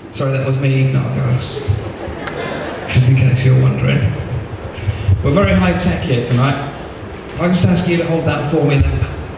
Sorry, that was me, not a ghost. Just in case you're wondering. We're very high tech here tonight. If I just ask you to hold that for me, then pass it.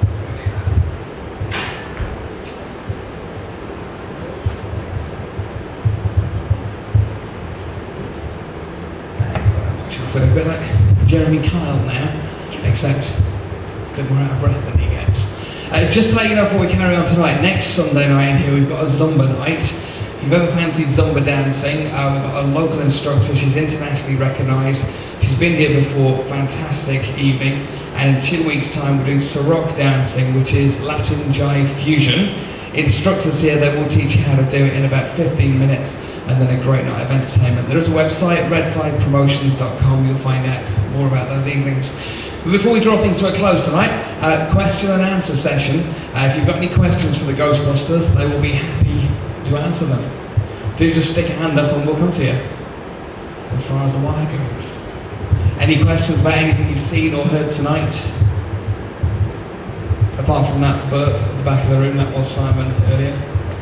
I feel a bit like Jeremy Kyle now, except a bit more out of breath than he gets. Just to let you know before we carry on tonight, next Sunday night here we've got a Zumba night. If you've ever fancied Zumba dancing, we've got a local instructor, she's internationally recognised. She's been here before, fantastic evening. And in 2 weeks' time we're doing Ciroc dancing, which is Latin Jive Fusion. Instructors here that will teach you how to do it in about 15 minutes, and then a great night of entertainment. There is a website, red5promotions.com, you'll find out more about those evenings. But before we draw things to a close tonight, question and answer session. If you've got any questions for the Ghostbusters, they will be happy to answer them. Do just stick a hand up and we'll come to you, as far as the wire goes. Any questions about anything you've seen or heard tonight? Apart from that Bert at the back of the room, that was Simon earlier.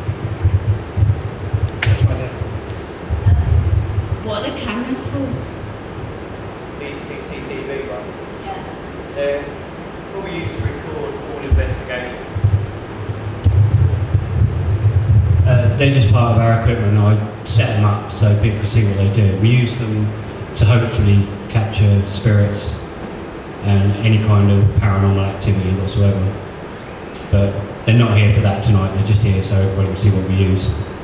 That's right there. What are the cameras for? The CCTV ones. Yeah. They're probably used to record all investigations. They're just part of our equipment. I set them up so people can see what they do. We use them to hopefully capture spirits and any kind of paranormal activity whatsoever. But they're not here for that tonight, they're just here so everybody can see what we use.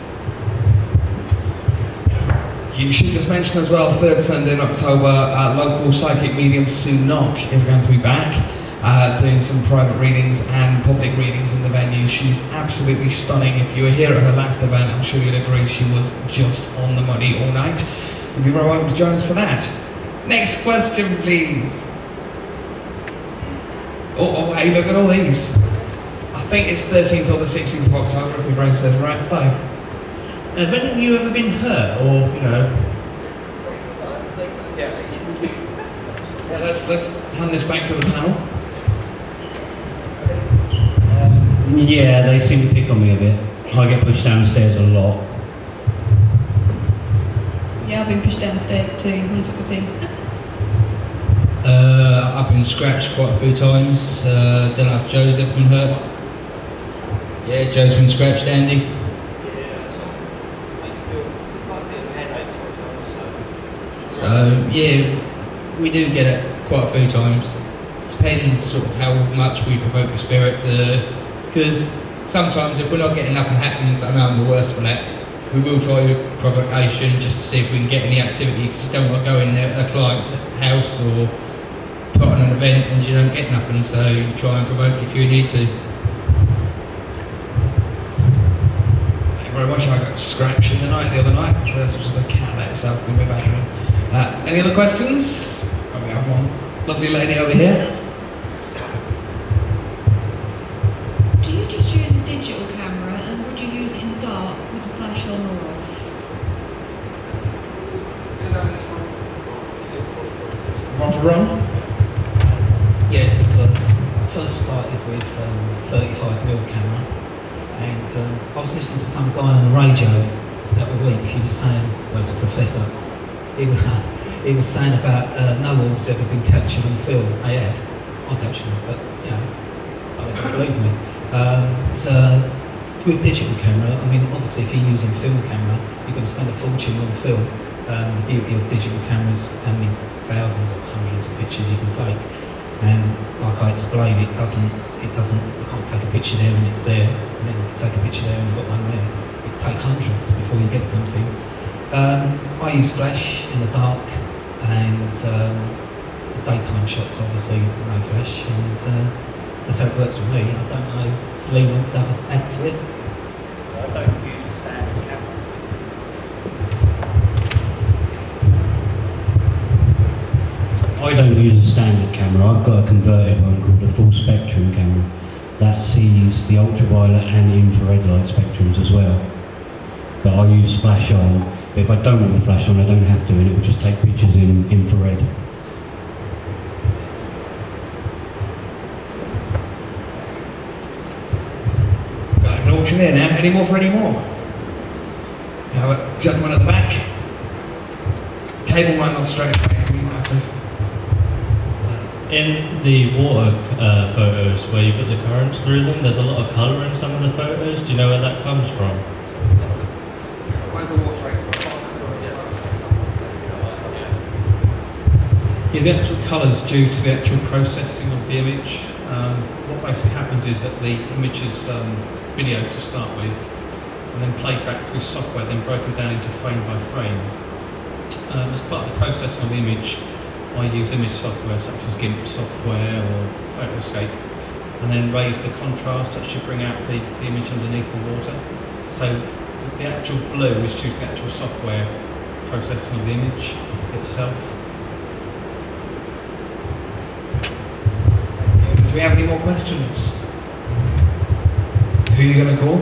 You should just mention as well, 3rd Sunday in October, local psychic medium Sue Knock is going to be back, doing some private readings and public readings in the venue. She's absolutely stunning. If you were here at her last event, I'm sure you'd agree she was just on the money all night. You'll be very welcome to join us for that. Next question, please. Oh, hey, look at all these. I think it's 13th or the 16th of October, if my brain says right. 5. Have any of you ever been hurt or, you know? Yeah, let's hand this back to the panel. Yeah, they seem to pick on me a bit. I get pushed downstairs a lot. Yeah, I've been pushed downstairs too. On top of him. I've been scratched quite a few times. Don't know if Joe's ever been hurt. Yeah, Joe's been scratched, Andy. So yeah, we do get it quite a few times. Depends sort of how much we provoke the spirit. Because sometimes if we're not getting nothing happening, I know I'm the worst for that. We will try provocation just to see if we can get any activity, because you don't want to go in there at a client's house or put on an event and you don't get nothing, so you try and provoke if you need to. Thank you very much. I got scratched in the other night, which was just a cat let itself in my bedroom. Any other questions? Oh, we have one lovely lady over here. Do you just use a digital camera, and would you use it in the dark with the flash on or off? Who's having this one? One for Ron? Yes, I first started with 35mm camera, and I was listening to some guy on the radio the other week. He was saying, well, it's a professor, he was saying about no one's ever been captured on film. They have. I captured them, but you know, I don't believe me. So with digital camera, I mean, obviously if you're using film camera, you're going to spend a fortune on film. The beauty of digital cameras, how many thousands or hundreds of pictures you can take. And like I explained, you can't take a picture there and it's there, and then you can take a picture there and you've got one there. You can take hundreds before you get something. I use flash in the dark, and the daytime shots obviously no flash, and that's how it works with me. I don't know if Lee wants to add to it. I don't use a standard camera. I don't use a standard camera. I've got a converted one called a full spectrum camera that sees the ultraviolet and infrared light spectrums as well. But I use flash on. But if I don't want the flash on, I don't have to, and it will just take pictures in infrared. Got an auctioneer now. Any more for any more? We have a gentleman at the back. Cable might not straight away. In the water photos where you put the currents through them, there's a lot of colour in some of the photos. Do you know where that comes from? Where's the water rate? Yeah, the actual colours due to the actual processing of the image. What basically happens is that the image is videoed to start with, and then played back through software, then broken down into frame by frame. As part of the processing of the image, I use image software such as GIMP software or Photoscape, and then raise the contrast that should bring out the image underneath the water. So the actual blue is due to the actual software processing of the image itself. Do we have any more questions? Who are you going to call?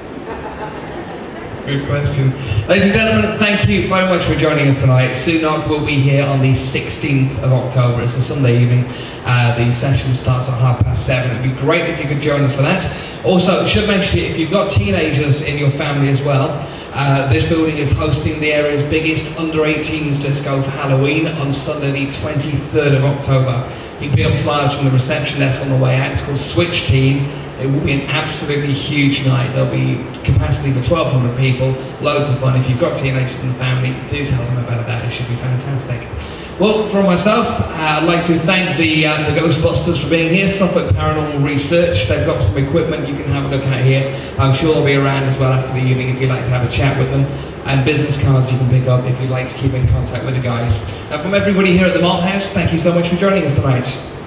Good question. Ladies and gentlemen, thank you very much for joining us tonight. Sunak will be here on the 16th of October. It's a Sunday evening. The session starts at 7:30. It'd be great if you could join us for that. Also, I should mention, if you've got teenagers in your family as well, this building is hosting the area's biggest under-18s disco for Halloween on Sunday the 23rd of October. You can pick up flyers from the reception desk on the way out. It's called Switch Teen. It will be an absolutely huge night. There'll be capacity for 1,200 people, loads of fun. If you've got teenagers in the family, do tell them about that. It should be fantastic. Well, from myself, I'd like to thank the Ghostbusters for being here, Suffolk Paranormal Research. They've got some equipment you can have a look at here. I'm sure they'll be around as well after the evening if you'd like to have a chat with them. And business cards you can pick up if you'd like to keep in contact with the guys. From everybody here at the Malthouse, thank you so much for joining us tonight.